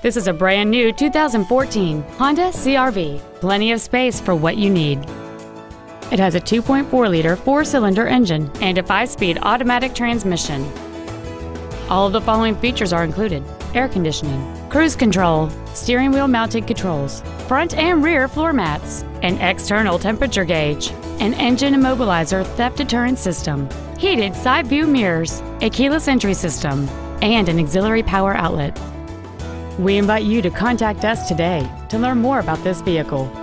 This is a brand new 2014 Honda CR-V. Plenty of space for what you need. It has a 2.4-liter four-cylinder engine and a 5-speed automatic transmission. All of the following features are included: air conditioning, cruise control, steering wheel mounted controls, front and rear floor mats, an external temperature gauge, an engine immobilizer theft deterrent system, heated side view mirrors, a keyless entry system, and an auxiliary power outlet. We invite you to contact us today to learn more about this vehicle.